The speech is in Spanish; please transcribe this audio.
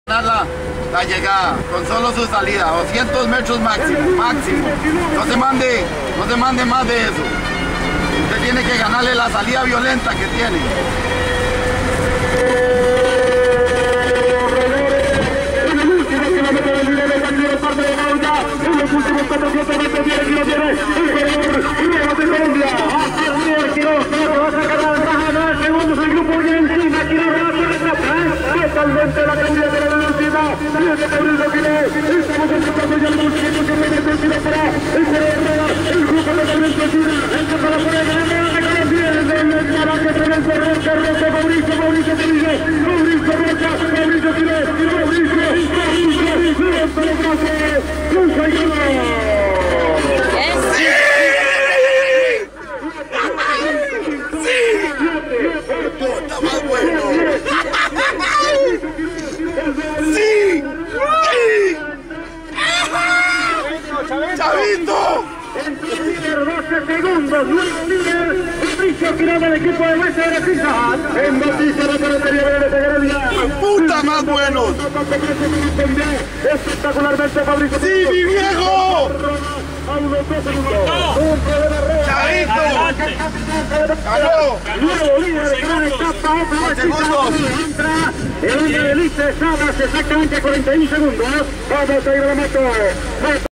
La llegada con solo su salida, 200 metros máximo. No se mande más de eso. Usted tiene que ganarle la salida violenta que tiene. En el último kilómetro del video de Cambio de parte de Colombia, en los últimos 400 metros viene el corredor de Colombia. Hasta el líder Quiroz, que va a sacar la ventaja de 9 segundos. El grupo viene encima, Quiroz totalmente la caída de la velocidad. Viene Fabricio Quiroz. Estamos empezando ya el último kilómetro del tiro para el corredor. El grupo totalmente tira. Empieza la prueba de la mano. Viene del Maraque, pero el corredor que rompe Fabricio Quiroz. Está más bueno. ¡Sí! ¡Chavito! El líder 12 segundos, nuevo líder, Fabricio Quiroz del equipo de Mesa de la Pizza. En Batista la carretería de Teguería. ¡Puta más buenos! Espectacularmente Fabricio Quiroz. ¡Sí, mi viejo! A unos 2 segundos. ¡Chavito! ¡Ganó! Nuevo líder, gran etapa, otra vez entra el hombre de Lice Salas, exactamente 41 segundos. Vamos a ir a la moto.